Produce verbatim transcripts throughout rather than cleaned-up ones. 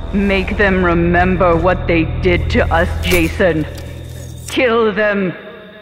Make them remember what they did to us, Jason. Kill them.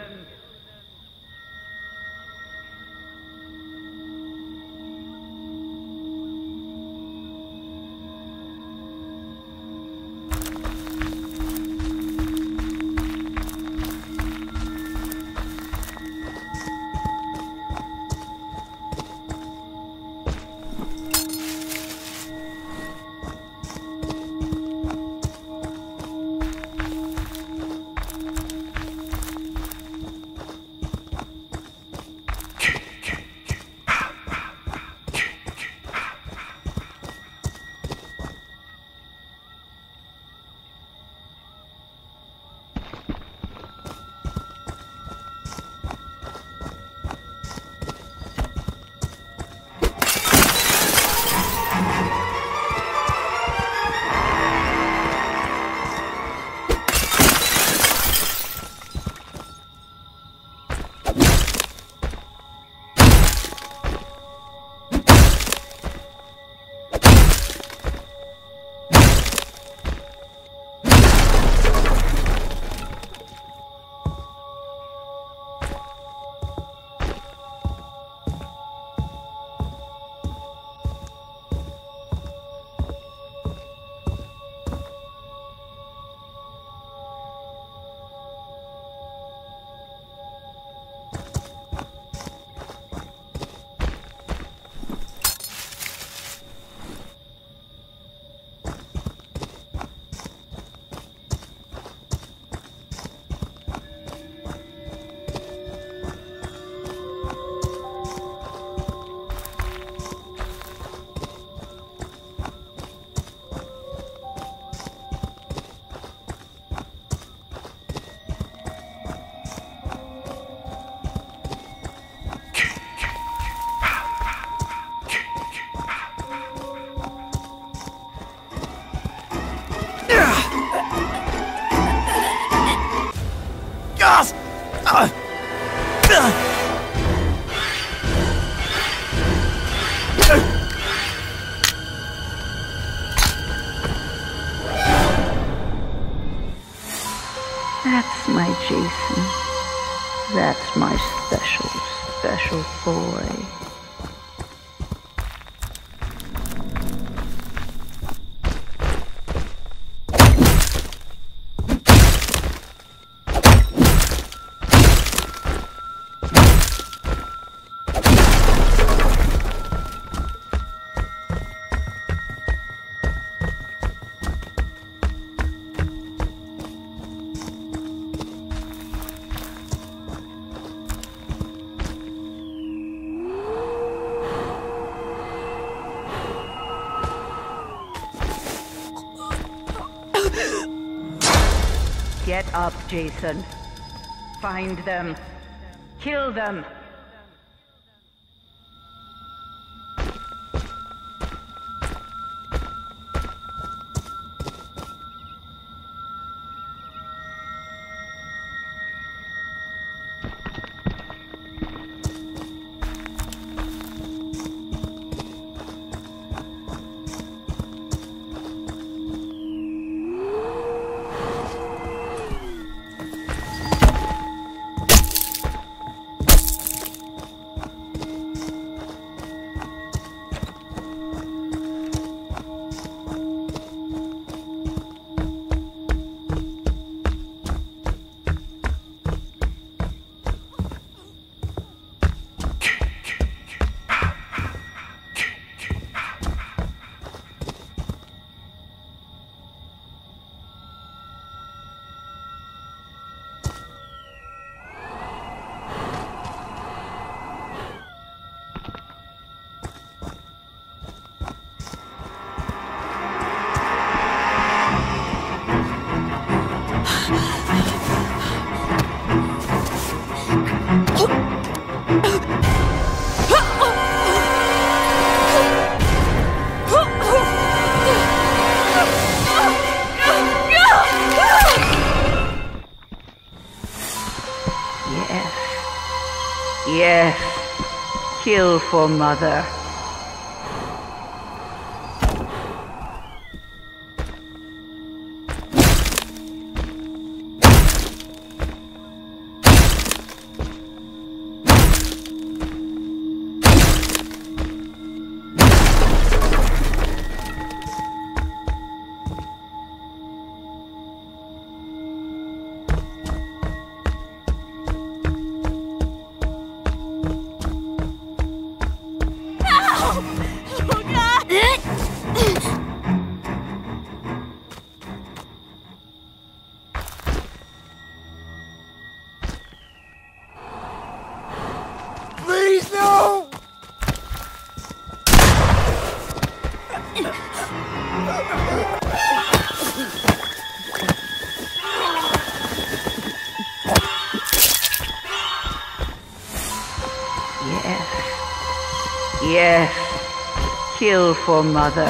That's my Jason. That's my special, special boy. Get up, Jason. Find them. Kill them. Yes, kill for Mother. Yes. Kill for Mother.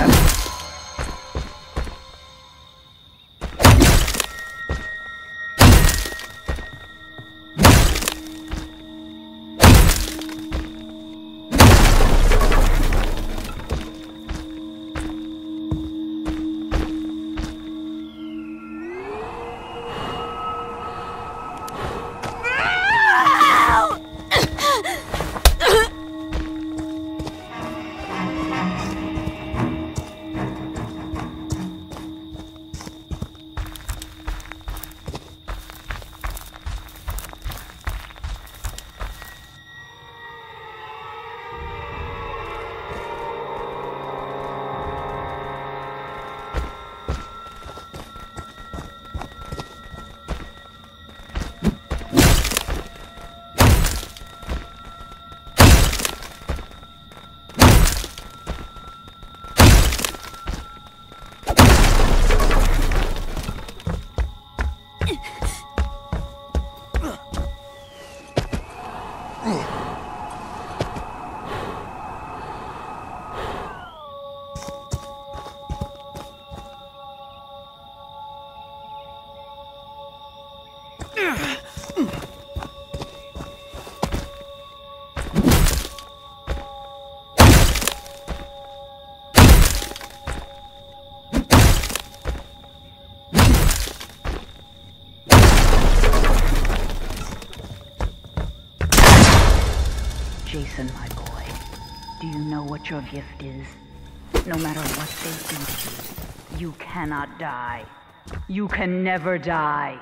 Jason, my boy, do you know what your gift is? No matter what they do to you, you cannot die. You can never die.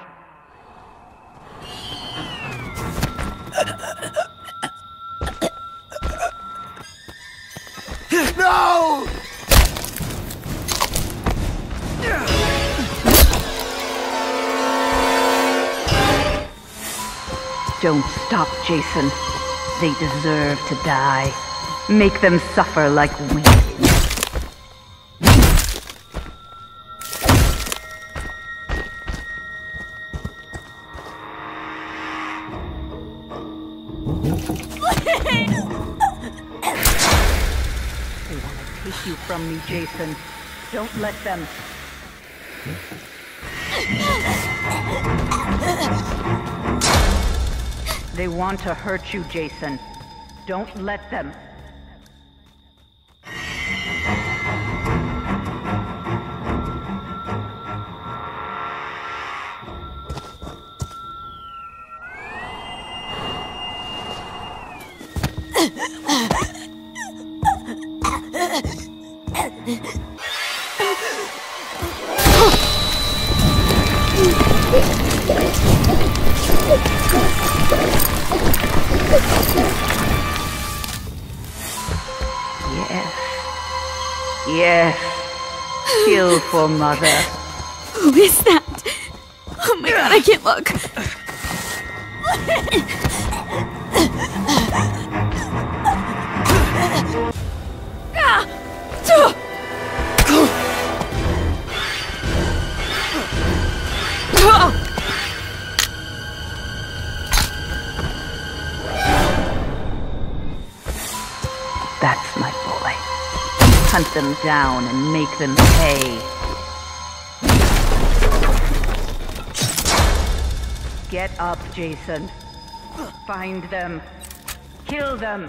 No! Don't stop, Jason. They deserve to die. Make them suffer like we. They want to take you from me, Jason. Don't let them. They want to hurt you, Jason. Don't let them. Yes. Yes. Kill for Mother. Who is that? Oh my god, I can't look. That's my boy. Hunt them down and make them pay. Get up, Jason. Find them. Kill them.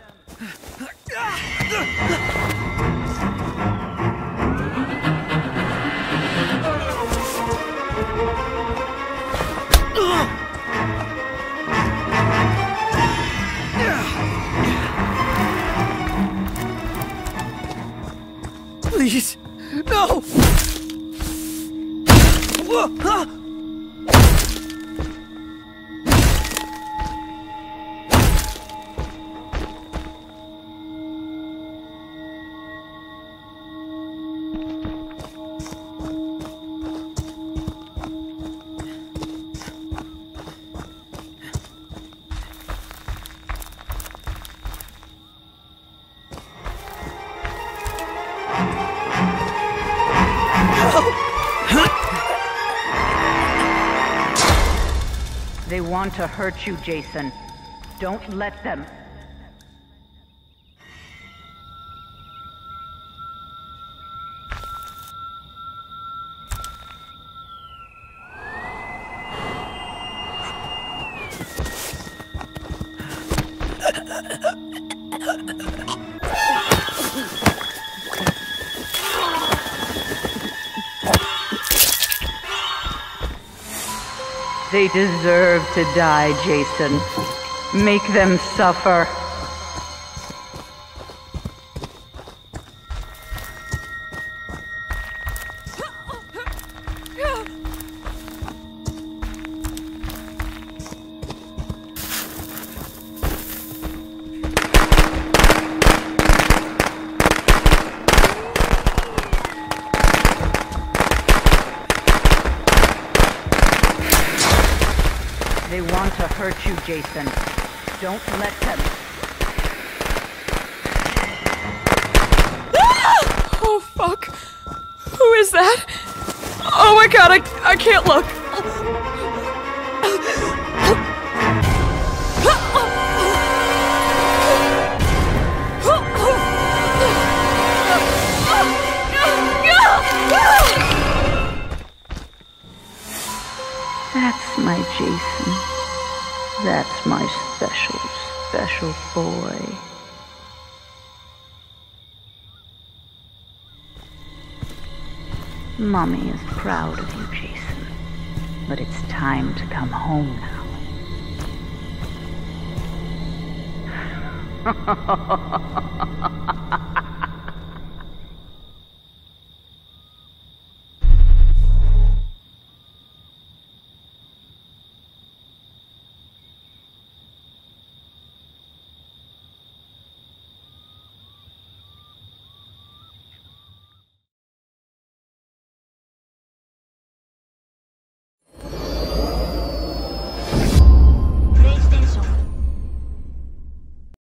Please, no! They want to hurt you, Jason. Don't let them. They deserve to die, Jason. Make them suffer. They want to hurt you, Jason. Don't let them. Oh, fuck. Who is that? Oh my god, I, I can't look. That's my Jason. That's my special, special boy. Mommy is proud of you, Jason. But it's time to come home now.